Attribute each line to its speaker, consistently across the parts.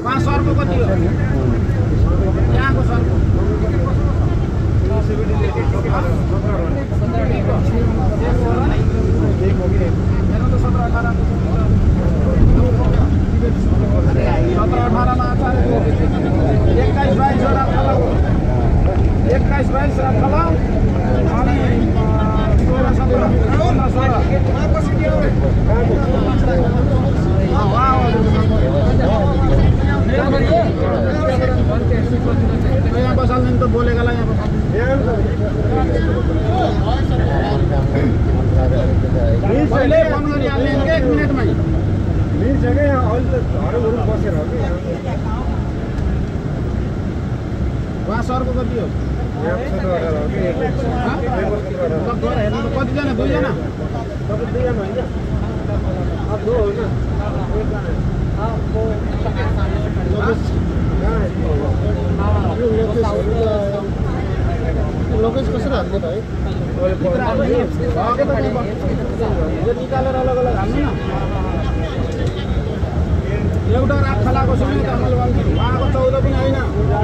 Speaker 1: वहाँ सर्को कति हो यहाँको सर्को मेरो त 17-18 17-18 मा आचार्यको 21-22 वटा थला 21-22 वटा थला अनि 16-17 यहाँ बसाल्दैन त बोलेकोलाई यहाँ पहिले फोन गरिहाल्ने 1 मिनेटमै मिल्छ क्या अहिले त घरहरू बसेर हो कि वहाँ सरको कति हो कतिजना 2 जना तपाईँ 2 जना होइन लोकेश कसरी हाल्ने त है निकालेर अलग अलग हाल्नु न एउटा रात खलाको सुने त मैले भन्छु उहाँको 14 पनि होइन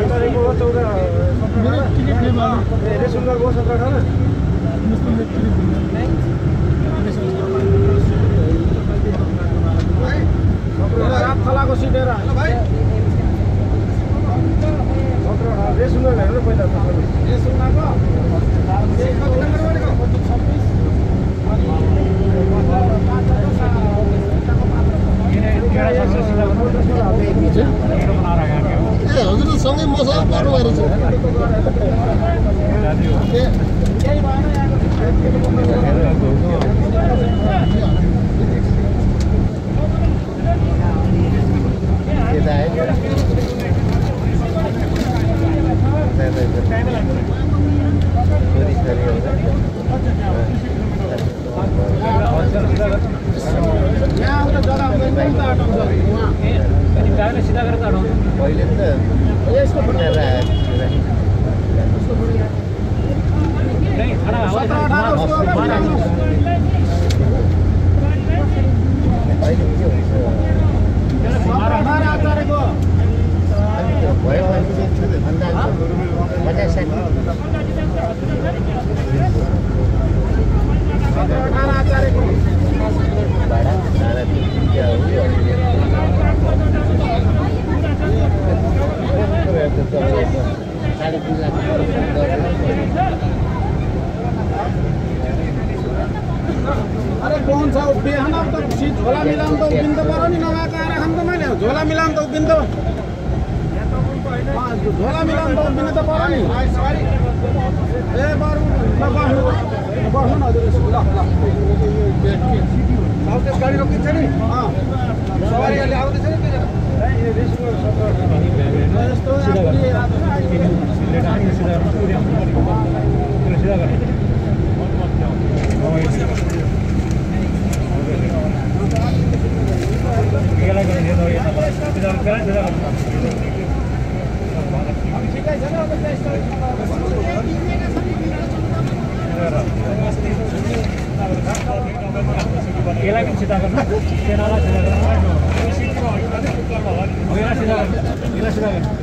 Speaker 1: 14 सुन्दर गो 17-18 रात खलाको सिटेर सुन्दर हेर्नु पहिला सुन्दाको हजुर सँगै मसँग पर्नु भएर
Speaker 2: सीधा गरेर काट्नु पहिले त यसको फुटेर नहीं खडा हावा
Speaker 1: 17-18 आचार्यको
Speaker 2: भयो भन्दा
Speaker 1: 17-18 आचार्यको
Speaker 2: भाडा सारा क्या हो
Speaker 1: अरे कौन सा बिहान त झोला मिलाउन त उभिन त पर्यो नि नभएको आएर खानु त मैले झोला मिलाउन त उभिन त झोला मिलाउन त उभिन त पर्यो नि ए बरु बस्नु न हजुर ल साउथ गाडी रोकिन्छ नि सवारी अहिले आउँदैछ नि
Speaker 2: केला पनि सिधा गर्नु केलालाई सिधा गर्नु